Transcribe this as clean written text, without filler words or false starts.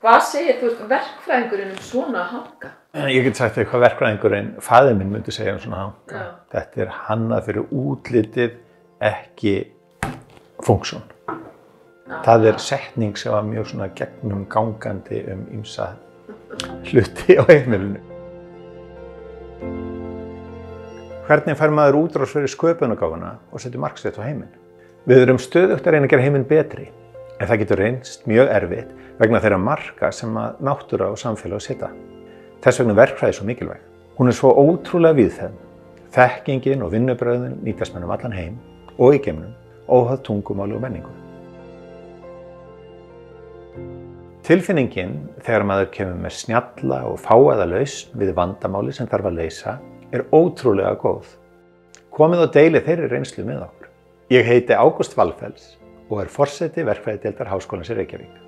Hvað segir þú verkfræðingurinn svona hanga? Ég get sagt hvað verkfræðingurinn, faðir minn myndi segja svona hanga. Já. Þetta hannað fyrir útlitið, ekki funksjón. Það setning sem var mjög svona gegnum gangandi ýmsa hluti á heimilinu. Hvernig fær maður útrás fyrir sköpunargáfuna og setur marksett á heiminn? Við erum stöðugt að reyna að gera heiminn betri, en það getur reynst mjög erfitt vegna þeirra marka sem að náttúra og samfélag setja. Þess vegna verkfræði svo mikilvæg. Hún svo ótrúlega víðfeðm. Þekkingin og vinnubrögðin nýtast mann allan heim og í geimnum, óháð tungumáli og menningu. Tilfinningin þegar maður kemur með snjalla og fáaða lausn við vandamáli sem þarf að leysa ótrúlega góð. Komið og deilið þeirri reynslu með okkur. Ég heiti Ágúst Valfells og forseti verkfræðideildar Háskólans í Reykjavík.